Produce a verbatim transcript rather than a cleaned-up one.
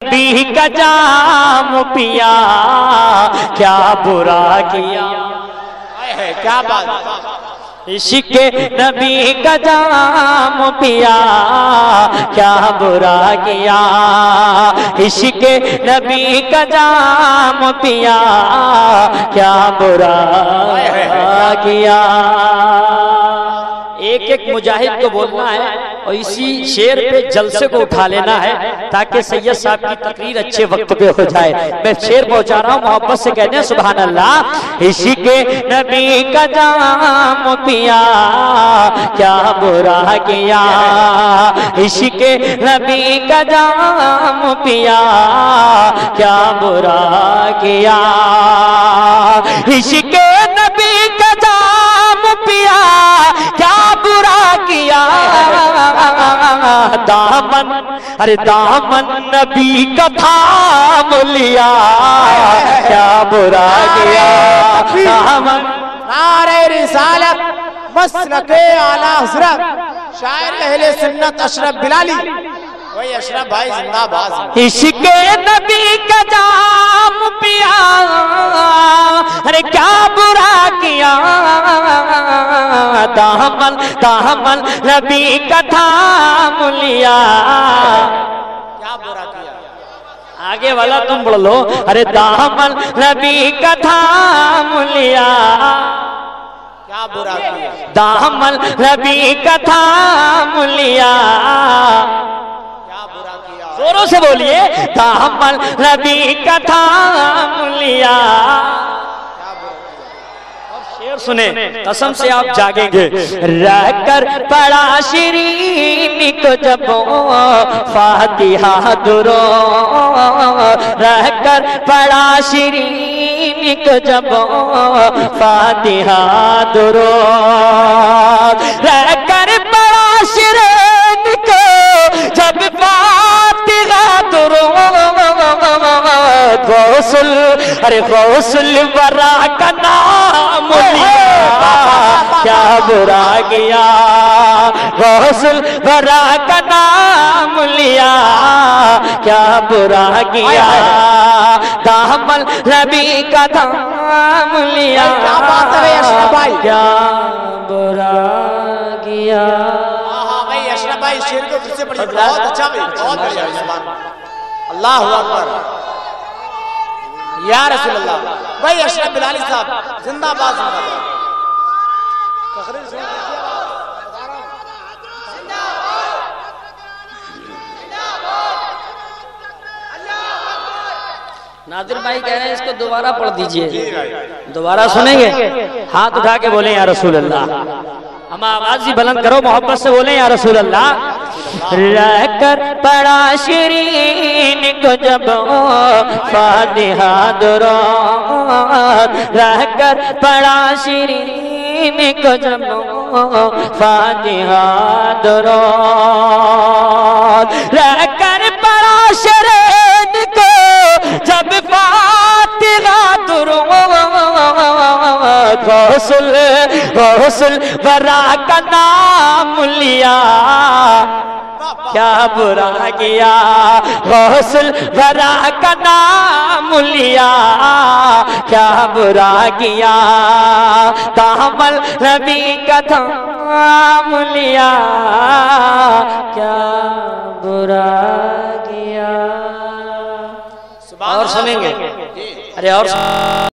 نبی کا جام پیا کیا برا کیا کیا بات عشق نبی کا جام پیا کیا برا کیا عشق نبی کا جام پیا کیا برا کیا ایک ایک مجاہد کو بولنا ہے اور اسی شعر پہ جلسے کو اٹھا لینا ہے تاکہ سید صاحب کی تقریر اچھے وقت پہ ہو جائے. میں شعر پہنچا رہا ہوں, محبت سے کہتے ہیں سبحان اللہ. عشق نبی کا جام پیا کیا برا کیا عشق نبی کا جام پیا کیا برا کیا عشق نبی کا جام پیا کیا برا کیا دامن ارے دامن نبی کا تھام لیا کیا برا کیا دامن. نعرہ رسالت مسلک اعلی حضرت شاعر اہل سنت اشرف بلالی. وہی اشرف بھائی زندہ باز. عشق نبی کا جام پیا ارے کیا برا کیا دامن دامن نبی کا تھام لیا کیا برا کیا. آگے والا تم بڑھ لو. ارے دامن نبی کا تھام لیا کیا برا کیا. دامن نبی کا تھام لیا کیا برا کیا. زوروں سے بولیے. دامن نبی کا تھام لیا. سنیں قسم سے آپ جاگیں گے. رہ کر پڑا شیرین کو جب فاتحہ درو رہ کر پڑا شیرین کو جب فاتحہ درو رہ کر پڑا شیرین کو جب فاتحہ درو غوث ارے غوث الورا کا نام لیا کیا برا کیا غوث الورا کا نام لیا کیا برا کیا دامن نبی کا دام لیا کیا بات ہے اشرف بھائی. کیا برا کیا. ہاں بھائی اشرف بھائی شعر کو پھر سے پڑھیے. بہت اچھا بھائی بہت بڑھیا. اللہ اکبر یا رسول اللہ. بھائی اشرف بلالی صاحب زندہ باد. ناظر بھائی کہہ رہے ہیں اس کو دوبارہ پڑھ دیجئے. دوبارہ سنیں گے. ہاتھ اٹھا کے بولیں یا رسول اللہ. ہم آواز ہی بلند کرو, محبت سے بولیں یا رسول اللہ. رہ کر پڑا شیرین کو جب فاتحہ درو رہ کر پڑا شیرین کو جب فاتحہ درو رہ کر پڑا شیرین کو جب فاتحہ درو غوث غوث الورا کا نام لیا کیا برا کیا غوث الورا کا نام لیا کیا برا کیا دامن نبی کا تھام لیا کیا برا کیا. اور سنیں گے. ارے اور